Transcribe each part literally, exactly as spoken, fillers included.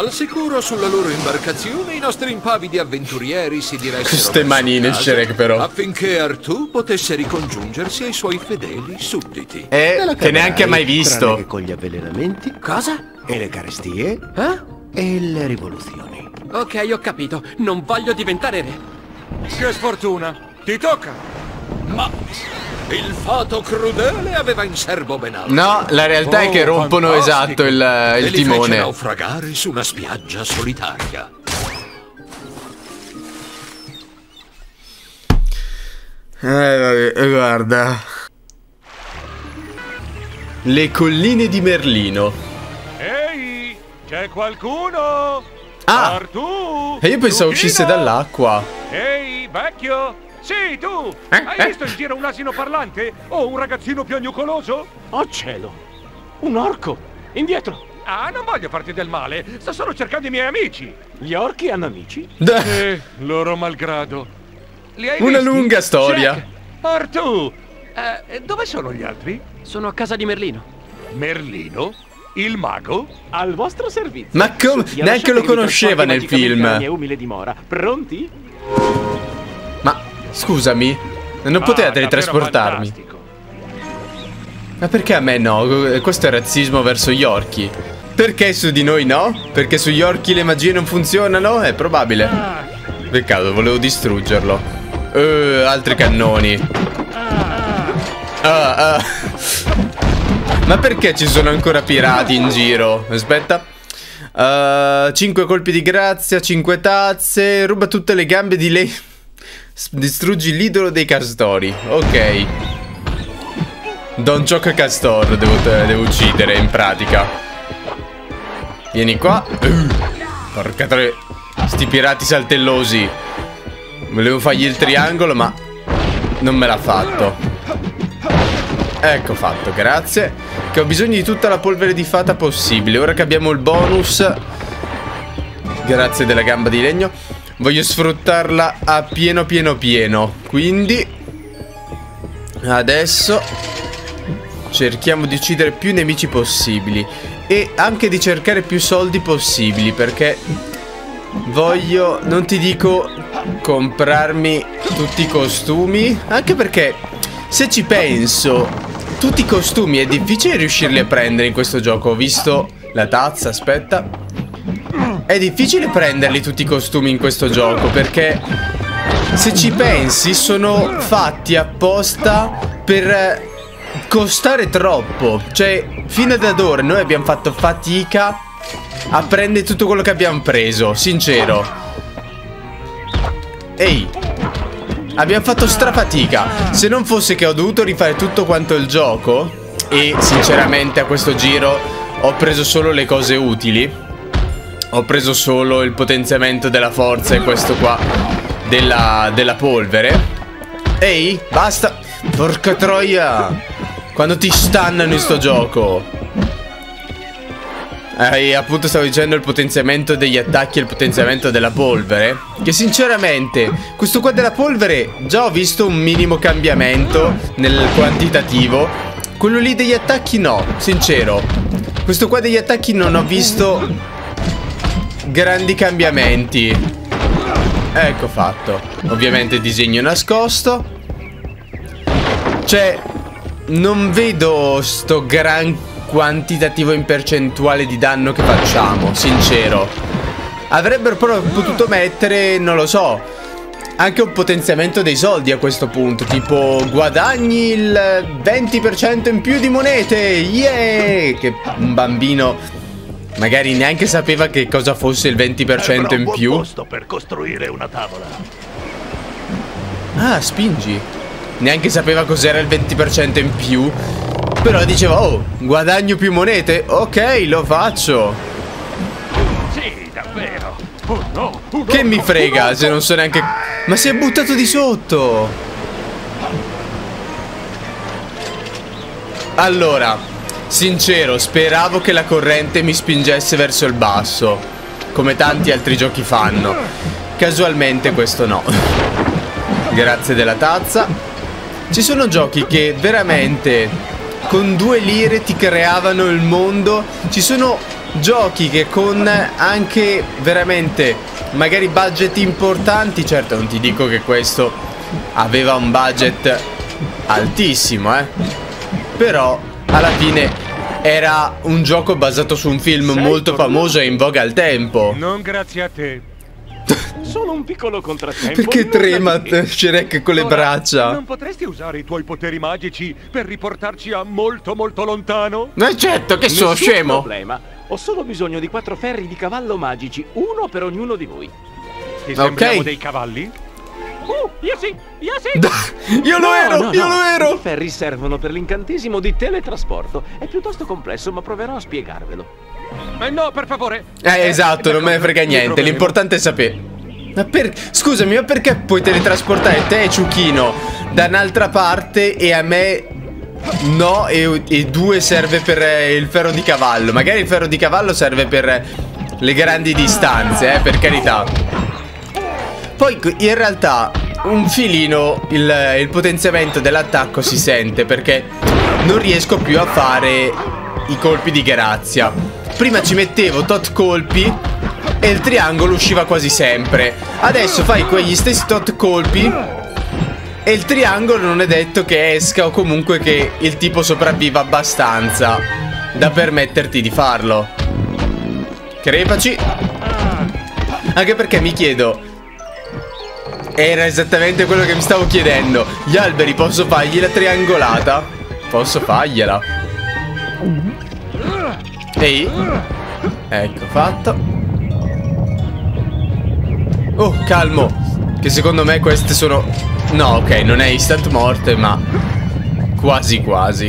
Al sicuro sulla loro imbarcazione i nostri impavidi avventurieri si diressero queste manine Shrek però affinché Artù potesse ricongiungersi ai suoi fedeli sudditi. Eh, che neanche ha mai visto. Che con gli avvelenamenti. Cosa? E le carestie. Eh? E le rivoluzioni. Ok, ho capito. Non voglio diventare re. Che sfortuna! Ti tocca! Ma il fato crudele aveva in serbo ben altro. No, la realtà è che rompono fantastico. esatto il, il e li fece timone. naufragare su una spiaggia solitaria. Eh, vabbè, guarda. Le colline di Merlino. Ehi, c'è qualcuno? Ah! Artù! E io pensavo Luchino? uscisse dall'acqua. Ehi, vecchio! Sì, tu! Eh, Hai eh? visto in giro un asino parlante? O un ragazzino piagnucoloso? Oh cielo! Un orco! Indietro! Ah, non voglio farti del male, sto solo cercando i miei amici. Gli orchi hanno amici? Eh, loro malgrado. Li hai Una visti? lunga storia. Jack, Artù! Eh, dove sono gli altri? Sono a casa di Merlino. Merlino? Il mago? Al vostro servizio. Ma come? Sia Neanche lo lasciate che vi conosceva trasporti nel magicamente film. alla mia umile dimora. Pronti? Ma scusami, non Ah, poteva davvero teletrasportarmi. fantastico. Ma perché a me no? Questo è razzismo verso gli orchi. Perché su di noi no? Perché sugli orchi le magie non funzionano? È probabile. Peccato, volevo distruggerlo. Uh, altri cannoni. Ah, ah. Ma perché ci sono ancora pirati in giro? Aspetta. Uh, cinque colpi di grazia, cinque tazze. Ruba tutte le gambe di lei. Distruggi l'idolo dei castori. Ok. Don Ciocca Castor devo, devo uccidere in pratica. Vieni qua. uh, Porca tre. Sti pirati saltellosi. Volevo fargli il triangolo ma non me l'ha fatto. Ecco fatto, grazie. Che ho bisogno di tutta la polvere di fata possibile. Ora che abbiamo il bonus, grazie della gamba di legno, voglio sfruttarla a pieno pieno pieno. Quindi adesso cerchiamo di uccidere più nemici possibili e anche di cercare più soldi possibili, perché voglio, non ti dico comprarmi tutti i costumi, anche perché se ci penso, tutti i costumi è difficile riuscirli a prendere in questo gioco. Ho visto la tazza, aspetta. È difficile prenderli tutti i costumi in questo gioco, perché se ci pensi sono fatti apposta per costare troppo. Cioè, fino ad ora noi abbiamo fatto fatica a prendere tutto quello che abbiamo preso, sincero. Ehi, abbiamo fatto strafatica. Se non fosse che ho dovuto rifare tutto quanto il gioco, e sinceramente a questo giro ho preso solo le cose utili. Ho preso solo il potenziamento della forza e questo qua della, della polvere. Ehi, basta. Porca troia. Quando ti stannano in sto gioco. Eh, appunto stavo dicendo il potenziamento degli attacchi e il potenziamento della polvere, che sinceramente questo qua della polvere già ho visto un minimo cambiamento nel quantitativo. Quello lì degli attacchi no, sincero. Questo qua degli attacchi non ho visto grandi cambiamenti. Ecco fatto. Ovviamente disegno nascosto. Cioè, non vedo sto gran quantitativo in percentuale di danno che facciamo, sincero. Avrebbero però potuto mettere, non lo so, anche un potenziamento dei soldi a questo punto. Tipo, guadagni il venti per cento in più di monete. Yeah! Che un bambino magari neanche sapeva che cosa fosse il venti per cento in più. Posto per costruire una tavola. Ah, spingi. Neanche sapeva cos'era il venti per cento in più. Però diceva, oh, guadagno più monete. Ok, lo faccio. Sì, davvero. Oh no, oh Che no, mi frega oh no. se non so neanche... Ma si è buttato di sotto. Allora, sincero, speravo che la corrente mi spingesse verso il basso, come tanti altri giochi fanno. Casualmente questo no. Grazie della tazza. Ci sono giochi che veramente con due lire ti creavano il mondo. Ci sono giochi che con anche veramente magari budget importanti, certo non ti dico che questo aveva un budget altissimo, eh, però alla fine era un gioco basato su un film Sei molto tornato? famoso e in voga al tempo. Non grazie a te. Solo un piccolo contrattempo. Perché nulla trema di che. Shrek con le Ora, braccia? Non potresti usare i tuoi poteri magici per riportarci a molto molto lontano? Ma certo che sono Nessun scemo. problema. Ho solo bisogno di quattro ferri di cavallo magici, uno per ognuno di voi. Ti sembriamo Ok. dei cavalli? Uh, io sì, io sì. Io lo No, ero, no, io no. lo ero. I ferri servono per l'incantesimo di teletrasporto. È piuttosto complesso, ma proverò a spiegarvelo. Eh, no, per favore. Eh, esatto, non me ne d'accordo, frega mi niente. proveremo. L'importante è sapere. Ma per... Scusami, ma perché puoi teletrasportare te e Ciuchino da un'altra parte e a me no? E, e due serve per eh, il ferro di cavallo. Magari il ferro di cavallo serve per le grandi distanze, eh, per carità. Poi in realtà un filino il, il potenziamento dell'attacco si sente, perché non riesco più a fare i colpi di grazia. Prima ci mettevo tot colpi e il triangolo usciva quasi sempre. Adesso fai quegli stessi tot colpi e il triangolo non è detto che esca, o comunque che il tipo sopravviva abbastanza da permetterti di farlo. Crepaci. Anche perché mi chiedo, era esattamente quello che mi stavo chiedendo, gli alberi posso fargli la triangolata? Posso fargliela. Ehi. Ecco fatto. Oh, calmo, che secondo me queste sono... No, ok, non è instant morte, ma quasi quasi.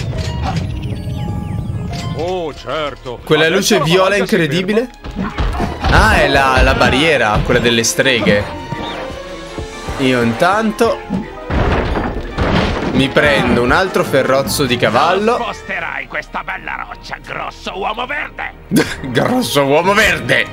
Oh, certo. Quella Adesso luce la viola valanga si incredibile. Ah, è la, la barriera, quella delle streghe. Io intanto mi prendo un altro ferrozzo di cavallo. Sposterai questa bella roccia, grosso uomo verde! Grosso uomo verde.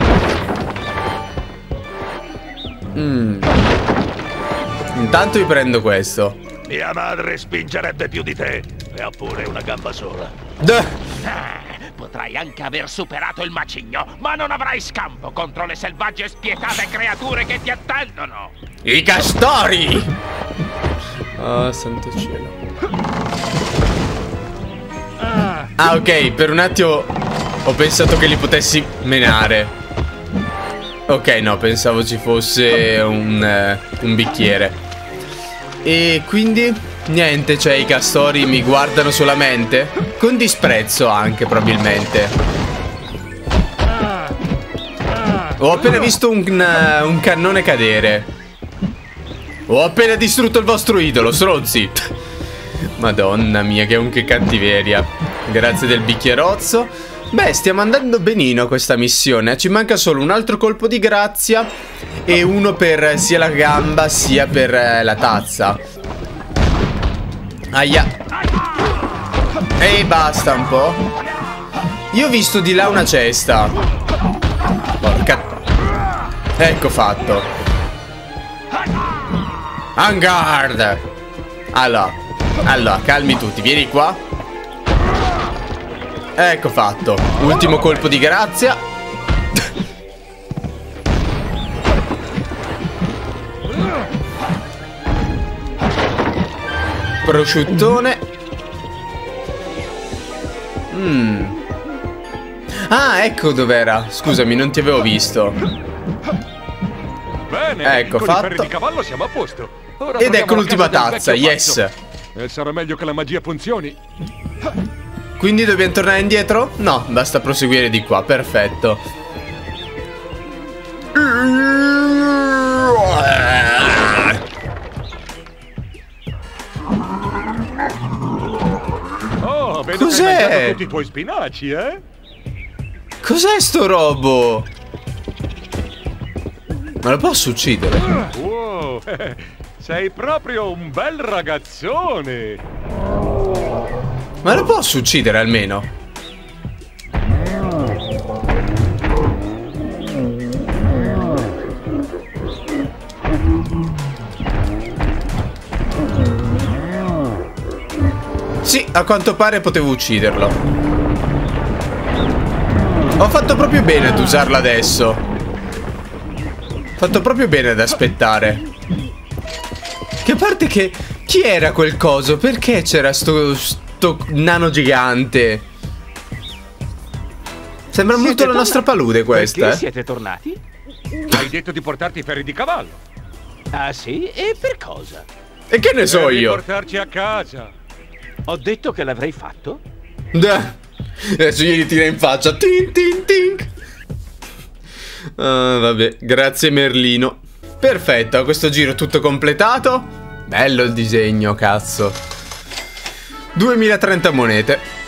mm. Intanto mi prendo questo. Mia madre spingerebbe più di te e ha pure una gamba sola. Duh. Ah, potrai anche aver superato il macigno, ma non avrai scampo contro le selvagge e spietate creature che ti attendono. I castori. Oh, santo cielo. Ah, ok, per un attimo ho pensato che li potessi menare. Ok, no, pensavo ci fosse un, eh, un bicchiere. E quindi niente, cioè i castori mi guardano solamente, con disprezzo anche probabilmente. Ho appena visto un, un cannone cadere. Ho appena distrutto il vostro idolo, stronzi. Madonna mia, che un che cattiveria. Grazie del bicchierozzo. Beh, stiamo andando benino a questa missione. Ci manca solo un altro colpo di grazia e uno per sia la gamba sia per eh, la tazza. Aia. E basta un po'. Io ho visto di là una cesta. Porca. Ecco fatto. En garde. Allora, allora, calmi tutti, vieni qua. Ecco fatto. Ultimo colpo di grazia. Prosciuttone. Mm. Ah, ecco dov'era. Scusami, non ti avevo visto. Bene, Ecco, con fatto. i ferri di cavallo siamo a posto. Ora Ed torniamo ecco alla l'ultima casa del tazza, vecchio yes. pazzo. E sarà meglio che la magia funzioni. Quindi dobbiamo tornare indietro? No, basta proseguire di qua, perfetto. Oh, vedo Cos'è? che hai mangiato tutti i tuoi spinaci, eh? Cos'è sto robo? Ma lo posso uccidere? Wow, sei proprio un bel ragazzone. Ma lo posso uccidere almeno? Sì, a quanto pare potevo ucciderlo. Ho fatto proprio bene ad usarla adesso. Ho fatto proprio bene ad aspettare. Che parte che... Chi era quel coso? Perché c'era sto, sto nano gigante? Sembra Siete molto la nostra tornati? palude questa, Perché eh? siete tornati? Hai detto di portarti i ferri di cavallo. Ah sì? E per cosa? E che ne so Per io? portarci a casa. Ho detto che l'avrei fatto? Da. Adesso gli tira in faccia. Tin, tin, tin. Ah, vabbè, grazie Merlino. Perfetto, a questo giro tutto completato. Bello il disegno, cazzo. duemilatrenta monete.